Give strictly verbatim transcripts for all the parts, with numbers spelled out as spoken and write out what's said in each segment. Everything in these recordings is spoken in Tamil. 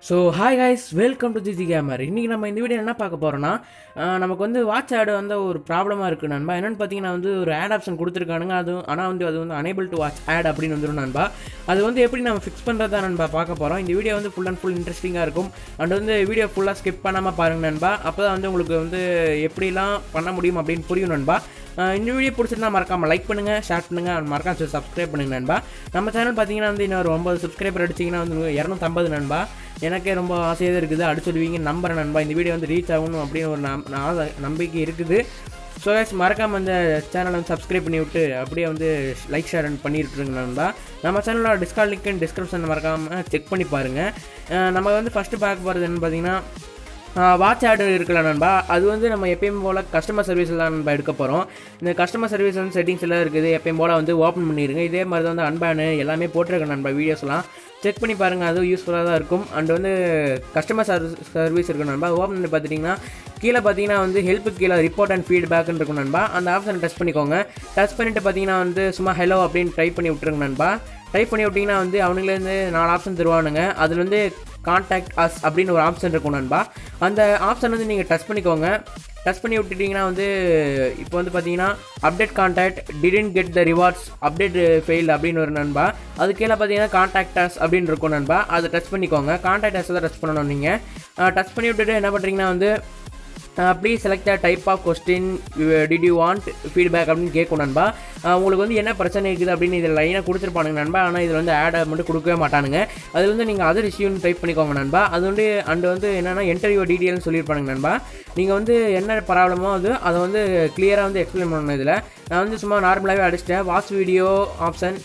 So hi guys, welcome to GG gamer. இன்றைக்கி நம்ம இந்த வீடியோ என்ன பார்க்க போகிறோன்னா, நமக்கு வந்து வாட்ச் ஆடு வந்து ஒரு ப்ராப்ளமாக இருக்குது நண்பா. என்னென்னு பார்த்தீங்கன்னா வந்து ஒரு ஆட் ஆப்ஷன் கொடுத்துருக்கானுங்க. அது ஆனால் வந்து அது வந்து அனேபிள் டு வாட்ச் ஆட் அப்படின்னு வந்துடும் நண்பா. அது வந்து எப்படி நம்ம ஃபிக்ஸ் பண்ணுறதா நண்பா பார்க்க போகிறோம். இந்த வீடியோ வந்து ஃபுல் அண்ட் ஃபுல் இன்ட்ரெஸ்டிங்காக இருக்கும். அண்ட் வந்து வீடியோ ஃபுல்லாக ஸ்கிப் பண்ணாமல் பாருங்கள் நண்பா. அப்போ தான் வந்து உங்களுக்கு வந்து எப்படிலாம் பண்ண முடியும் அப்படின்னு புரியும் நண்பா. இந்த வீடியோ பிடிச்சிருந்தா மறக்காமல் லைக் பண்ணுங்கள், ஷேர் பண்ணுங்கள், மறக்காம சப்ஸ்கிரைப் பண்ணுங்கள் நண்பா. நம்ம சேனல் பார்த்தீங்கன்னா வந்து இன்னொரு ஒம்பது சப்ஸ்கிரைபர் அடிச்சிங்கன்னா வந்து இரநூத்தம்பது நண்பா. எனக்கே ரொம்ப ஆசையாக இருக்குது, அடிச்சுடுவீங்க நம்புறேன் நண்பா. இந்த வீடியோ வந்து ரீச் ஆகணும் அப்படின்னு ஒரு நம்பிக்கை இருக்குது. ஸோ கைஸ், மறக்காமல் அந்த சேனலை வந்து சப்ஸ்கிரைப் பண்ணி விட்டு அப்படியே வந்து லைக் ஷேர் பண்ணிட்டுருங்க நண்பா. நம்ம சேனலோட டிஸ்கவுண்ட் லிங்க் டிஸ்கிரிப்ஷன் மறக்காமல் செக் பண்ணி பாருங்கள். நம்ம வந்து ஃபஸ்ட்டு பார்க்க போகிறது என்னன்னு பார்த்தீங்கன்னா வாட்ச் ஆடு இருக்குல்ல நண்பா. அது வந்து நம்ம எப்பயும் போல் கஸ்டமர் சர்வீஸில் தான் நம்ம எடுக்க போகிறோம். இந்த கஸ்டமர் சர்வீஸ் வந்து செட்டிங்ஸ் எல்லாம் இருக்குது. எப்பயும் போல் வந்து ஓப்பன் பண்ணிடுங்க. இதே மாதிரி தான் வந்து அன்பேனு எல்லாமே போட்டிருக்கேன் நண்பா. வீடியோஸ்லாம் செக் பண்ணி பாருங்கள், அதுவும் யூஸ்ஃபுல்லாக தான் இருக்கும். அண்ட் வந்து கஸ்டமர் சர்வீஸ் சர்வீஸ் இருக்கும் நண்பா. ஓப்பன் பண்ணி பார்த்துட்டிங்கன்னா கீழே பார்த்தீங்கன்னா வந்து ஹெல்ப்புக்கு கீழே ரிப்போர்ட் அண்ட் ஃபீட்பேக்னு இருக்கும் நண்பா. அந்த ஆப்ஷனை டச் பண்ணிக்கோங்க. டச் பண்ணிவிட்டு பார்த்தீங்கன்னா வந்து சும்மா ஹலோ அப்படின்னு டைப் பண்ணி விட்டுருங்க நண்பா. டைப் பண்ணி விட்டிங்கன்னா வந்து அவனுங்களேருந்து நாலு ஆப்ஷன் தருவானுங்க. அதில் வந்து கான்டாக்ட் அஸ் அப்படின்னு ஒரு ஆப்ஷன் இருக்கும் நண்பா. அந்த ஆப்ஷன் வந்து நீங்கள் டச் பண்ணிக்கோங்க. டச் பண்ணி விட்டுட்டிங்கன்னா வந்து இப்போ வந்து பார்த்தீங்கன்னா update contact didn't get the rewards update fail அப்படின்னு ஒரு நண்பா. அது கீழே பார்த்தீங்கன்னா கான்டாக்ட் அஸ் அப்படின்னு இருக்கும் நண்பா. அதை டச் பண்ணிக்கோங்க. கான்டாக்ட் அஸ் தான் டச் பண்ணணும். நீங்கள் டச் பண்ணி விட்டுட்டு என்ன பண்ணுறீங்கன்னா வந்து please select the type of question did you want feedback அப்படின்னு கேட்கும் நண்பா. உங்களுக்கு வந்து என்ன பிரச்சனை இருக்குது அப்படின்னு இதில் லைனாக கொடுத்துருப்பானுங்க நண்பா. ஆனால் இதில் வந்து ஆடை மட்டும் கொடுக்கவே மாட்டானுங்க. அதில் வந்து நீங்கள் அதர் இஷ்யூன்னு டைப் பண்ணிக்கோங்க நண்பா. அது வந்து அண்டு வந்து என்னென்னா என்டர் யுவர் டீட்டெயில்னு சொல்லியிருப்பானுங்க நண்பா. நீங்கள் வந்து என்ன ப்ராப்ளமோ அது அதை வந்து கிளியராக வந்து எக்ஸ்பிளைன் பண்ணணும். இதில் நான் வந்து சும்மா நார்மலாகவே அடிச்சிட்டேன். வாட்ச் வீடியோ ஆப்ஷன்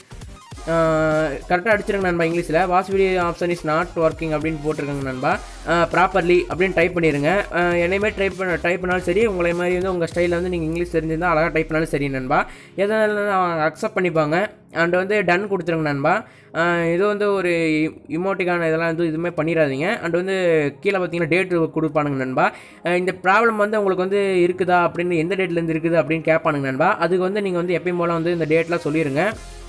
கரெக்டாக அடிச்சிருங்க நண்பா. இங்கிலீஷில் watch video option is not working அப்படின்னு போட்டிருக்காங்க நண்பா. ப்ராப்பர்லி அப்படின்னு டைப் பண்ணிடுங்க. என்னையுமே டைப் பண்ண டைப் பண்ணாலும் சரி, உங்களை மாதிரி வந்து உங்கள் ஸ்டைலில் வந்து நீங்கள் இங்கிலீஷ் தெரிஞ்சிருந்தால் அழகாக டைப் பண்ணாலும் சரி நண்பா. எதனாலும் அக்செப்ட் பண்ணிப்பாங்க. அண்ட் வந்து டன் கொடுத்துருங்க நண்பா. இது வந்து ஒரு இமோட்டிக்கான இதெல்லாம் வந்து இதுவுமே பண்ணிடாதீங்க. அண்ட் வந்து கீழே பார்த்தீங்கன்னா டேட்டு கொடுப்பானுங்க நண்பா. இந்த ப்ராப்ளம் வந்து உங்களுக்கு வந்து இருக்குதா அப்படின்னு எந்த டேட்லேருந்து இருக்குது அப்படின்னு கேட்பானுங்க நண்பா. அதுக்கு வந்து நீங்கள் வந்து எப்பயும் போல் வந்து இந்த டேட்லாம் சொல்லிடுங்க.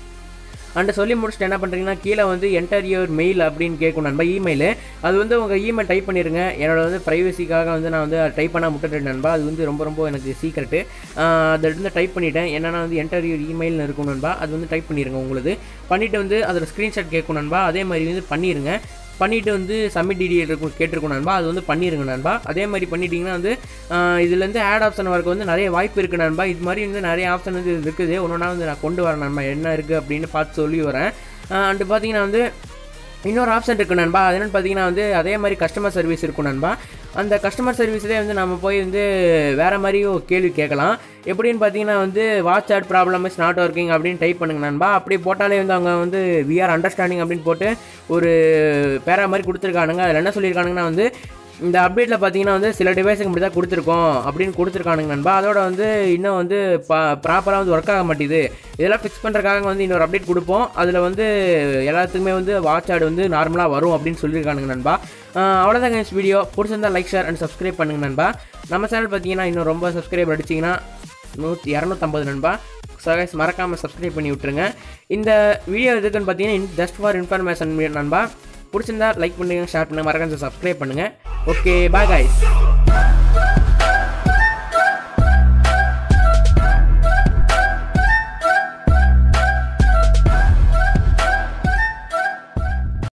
அண்டு சொல்லி முடிச்சுட்டு என்ன பண்ணுறீங்கன்னா கீழே வந்து என்டர் யுவர் மெயில் அப்படின்னு கேட்கும் நண்பா. இமெயில் அது வந்து உங்கள் இமெயில் டைப் பண்ணிடுங்க. என்னோட வந்து ப்ரைவசிக்காக வந்து நான் வந்து டைப் பண்ணால் விட்டுட்டேன் நண்பா. அது வந்து ரொம்ப ரொம்ப எனக்கு சீக்ரெட்டு. அதை வந்து டைப் பண்ணிவிட்டேன். என்னென்னா வந்து என்டர் யுவர் இமெயில்னு இருக்கும் நண்பா. அது வந்து டைப் பண்ணிடுங்க. உங்களுக்கு பண்ணிவிட்டு வந்து அதில் ஸ்க்ரீன்ஷாட் கேட்கும் நண்பா. அதே மாதிரி வந்து பண்ணிடுங்க. பண்ணிவிட்டு வந்து சப்மிட் டீடெயில் இருக்கும் கேட்டிருக்கும் நண்பா. அது வந்து பண்ணிடுங்க நண்பா. அதே மாதிரி பண்ணிட்டீங்கன்னா வந்து இதுலேருந்து ஆட் ஆப்ஷன் வரக்கு வந்து நிறைய வாய்ப்பு இருக்குது நண்பா. இது மாதிரி வந்து நிறைய ஆப்ஷன் வந்து இருக்குது. ஒன்று ஒன்றா வந்து நான் கொண்டு வரேன் நண்பா. என்ன இருக்குது அப்படின்னு பார்த்து சொல்லி வரேன். அண்டு பார்த்தீங்கன்னா வந்து இன்னொரு ஆப்ஷன் இருக்குது நண்பா. அது என்னென்னு பார்த்தீங்கன்னா வந்து அதே மாதிரி கஸ்டமர் சர்வீஸ் இருக்கும் நண்பா. அந்த கஸ்டமர் சர்வீஸ்லேயே வந்து நம்ம போய் வந்து வேறு மாதிரியும் கேள்வி கேட்கலாம். எப்படின்னு பார்த்தீங்கன்னா வந்து watch ad problem is not working அப்படின்னு டைப் பண்ணுங்க நண்பா. அப்படி போட்டாலே வந்து அவங்க வந்து வி ஆர் அண்டர்ஸ்டாண்டிங் அப்படின்னு போட்டு ஒரு பேரா மாதிரி கொடுத்துருக்கானுங்க. அதில் என்ன சொல்லியிருக்கானுங்கன்னா வந்து இந்த அப்டேட்டில் பார்த்தீங்கன்னா வந்து சில டிவைஸுக்கு மட்டும் தான் கொடுத்துருக்கோம் அப்படின்னு கொடுத்துருக்கானுங்க நண்பா. அதோட வந்து இன்னும் வந்து பா ப்ராப்பராக வந்து ஒர்க் ஆக மாட்டேது. இதெல்லாம் ஃபிக்ஸ் பண்ணுறதுக்காக வந்து இன்னொரு அப்டேட் கொடுப்போம். அதில் வந்து எல்லாத்துக்குமே வந்து வாட்ச் ஆட் வந்து நார்மலாக வரும் அப்படின்னு சொல்லியிருக்கானுங்க நண்பா. அவ்வளோதான் கைஸ். வீடியோ பிடிச்சிருந்தால் லைக் ஷேர் அண்ட் சப்ஸ்கிரைப் பண்ணுங்க நண்பா. நம்ம சேனல் பார்த்தீங்கன்னா இன்னும் ரொம்ப சப்ஸ்கிரைப் அடிச்சிங்கன்னா நூற்றி இரநூத்தம்பது நண்பா. ஸோ கைஸ், மறக்காமல் சப்ஸ்கிரைப் பண்ணி விட்டுருங்க. இந்த வீடியோ எதுக்குன்னு பார்த்தீங்கன்னா ஜஸ்ட் ஃபார் இன்ஃபர்மேஷன் நண்பா. பிடிச்சிருந்தா லைக் பண்ணுங்கள், ஷேர் பண்ணுங்கள், மறக்காம சப்ஸ்கிரைப் பண்ணுங்கள். Okay, bye guys.